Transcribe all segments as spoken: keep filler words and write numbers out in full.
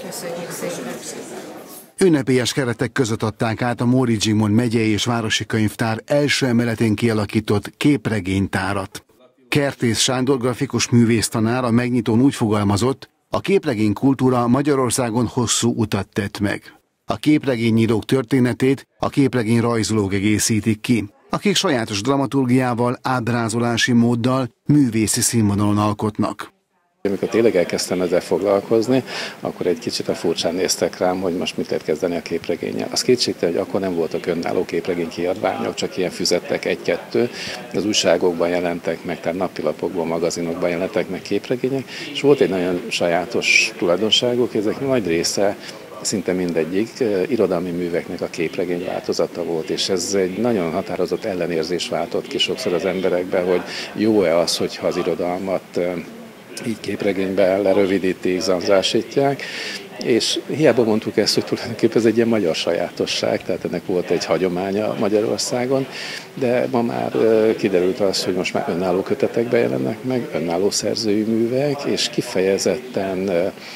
Köszönjük szépen! Ünnepélyes keretek között adták át a Móricz Zsigmond megyei és városi könyvtár első emeletén kialakított képregénytárat. Kertész Sándor grafikus művésztanár a megnyitón úgy fogalmazott, a képregény kultúra Magyarországon hosszú utat tett meg. A képregényírók történetét a képregény rajzolók egészítik ki, akik sajátos dramaturgiával, ábrázolási móddal, művészi színvonalon alkotnak. Amikor tényleg elkezdtem ezzel foglalkozni, akkor egy kicsit a furcsán néztek rám, hogy most mit lehet kezdeni a képregénnyel. Az kétségtelen, hogy akkor nem voltak önálló képregény kiadványok, csak ilyen füzettek egy-kettő. Az újságokban jelentek meg, tehát napilapokban, magazinokban jelentek meg képregények, és volt egy nagyon sajátos tulajdonságuk, ezek nagy része, szinte mindegyik irodalmi műveknek a képregény változata volt, és ez egy nagyon határozott ellenérzés váltott ki sokszor az emberekbe, hogy jó-e az, hogyha az irodalmat így képregényben lerövidítik, zanzásítják, és hiába mondtuk ezt, hogy tulajdonképpen ez egy ilyen magyar sajátosság, tehát ennek volt egy hagyománya Magyarországon, de ma már kiderült az, hogy most már önálló kötetekben jelennek meg, önálló szerzői művek, és kifejezetten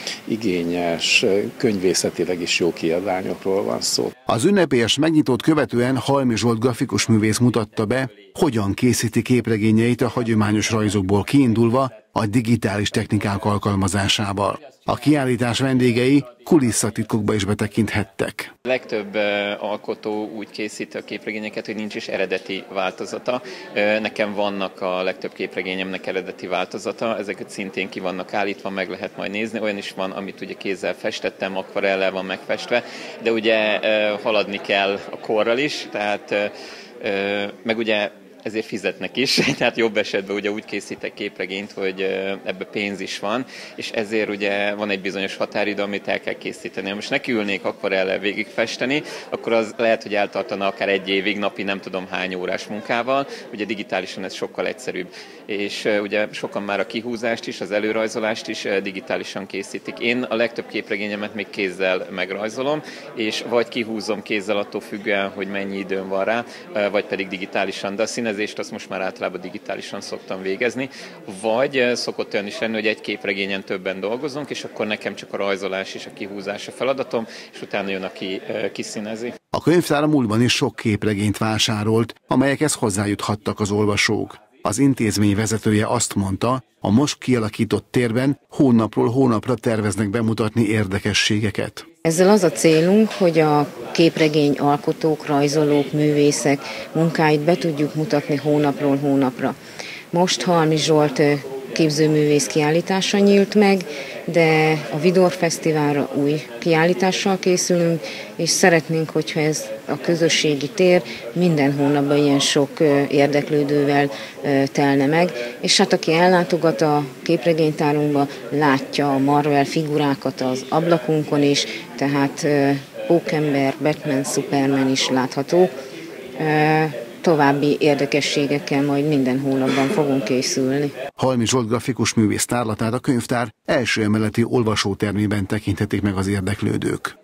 igényes, könyvészetileg is jó kiadványokról van szó. Az ünnepélyes megnyitót követően Halmi Zsolt grafikus művész mutatta be, hogyan készíti képregényeit a hagyományos rajzokból kiindulva a digitális technikák alkalmazásával. A kiállítás vendégei kulisszatitkokba is betekinthettek. A legtöbb alkotó úgy készíti a képregényeket, hogy nincs is eredeti változata. Nekem vannak a legtöbb képregényemnek eredeti változata, ezeket szintén ki vannak állítva, meg lehet majd nézni. Olyan is van, amit ugye kézzel festettem, akvarellel van megfestve, de ugye haladni kell a korral is, tehát meg ugye ezért fizetnek is, tehát jobb esetben ugye úgy készítek képregényt, hogy ebbe pénz is van, és ezért ugye van egy bizonyos határidő, amit el kell készíteni. Ha most nekiülnék akvarellel végig festeni, akkor az lehet, hogy eltartana akár egy évig, napi nem tudom hány órás munkával, ugye digitálisan ez sokkal egyszerűbb. És ugye sokan már a kihúzást is, az előrajzolást is digitálisan készítik. Én a legtöbb képregényemet még kézzel megrajzolom, és vagy kihúzom kézzel attól függően, hogy mennyi időm van rá, vagy pedig digitálisan, de a színezést azt most már általában digitálisan szoktam végezni, vagy szokott olyan is lenni, hogy egy képregényen többen dolgozunk, és akkor nekem csak a rajzolás és a kihúzás a feladatom, és utána jön, aki kiszínezi. A könyvtár a múltban is sok képregényt vásárolt, amelyekhez hozzájuthattak az olvasók. Az intézmény vezetője azt mondta, a most kialakított térben hónapról hónapra terveznek bemutatni érdekességeket. Ezzel az a célunk, hogy a képregény alkotók, rajzolók, művészek munkáit be tudjuk mutatni hónapról hónapra. Most Halmi Zsolt képzőművész kiállítása nyílt meg, de a Vidor Fesztiválra új kiállítással készülünk, és szeretnénk, hogyha ez a közösségi tér minden hónapban ilyen sok érdeklődővel telne meg, és hát aki ellátogat a képregénytárunkba, látja a Marvel figurákat az ablakunkon is, tehát Pókember, Batman, Superman is látható. További érdekességekkel majd minden hónapban fogunk készülni. Halmi Zsolt grafikus művész tárlatát a könyvtár első emeleti olvasótermében tekinthetik meg az érdeklődők.